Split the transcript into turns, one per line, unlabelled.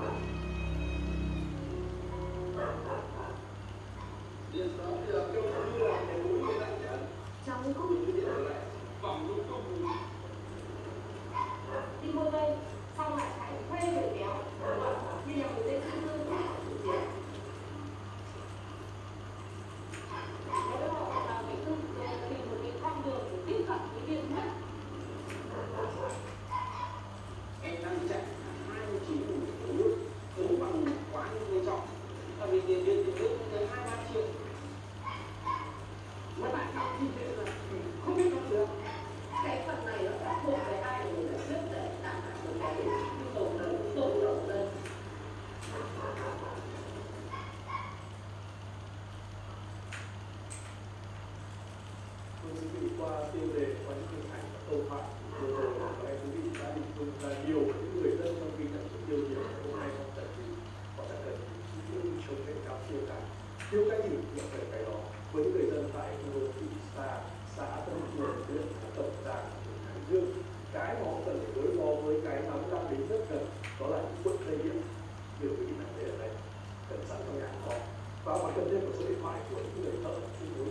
Trong cung vòng đúng cung đi mua đây xong lại phải thuê người kéo bây giờ người ta chưa lương trả tiền đó là mình tự tìm một cái con đường để tiếp cận với điện nhất.
Em đang chạy 29 nước ứng bằng quá nghiêm trọng tại vì tiền điện nước tới 2-3 triệu
mà bạn học thì thế là không biết nó được cái phần này nó đã thuộc về ai để giải quyết để đảm bảo được cái tổn lượng lên.
Thưa quý vị, qua tiêu đề, qua những hình ảnh và câu thoại vừa rồi của em quý vị đã hình dung là nhiều những người dân trong khi nhận thức điều nhiều hôm nay họ tận gì, họ đã cần những chống lên cao tiêu cái gì nhận về cái đó với người dân tại khu thị xã Tân Phường, huyện Tổng Giang, tỉnh Hải Dương. Cái mà họ cần phải đối phó với cái nóng đang đến rất gần đó là những cuộn dây điện. Điều quý vị thấy ở đây cần sẵn trong nhà kho và cần thêm một số điện thoại của những người thợ chuyên môn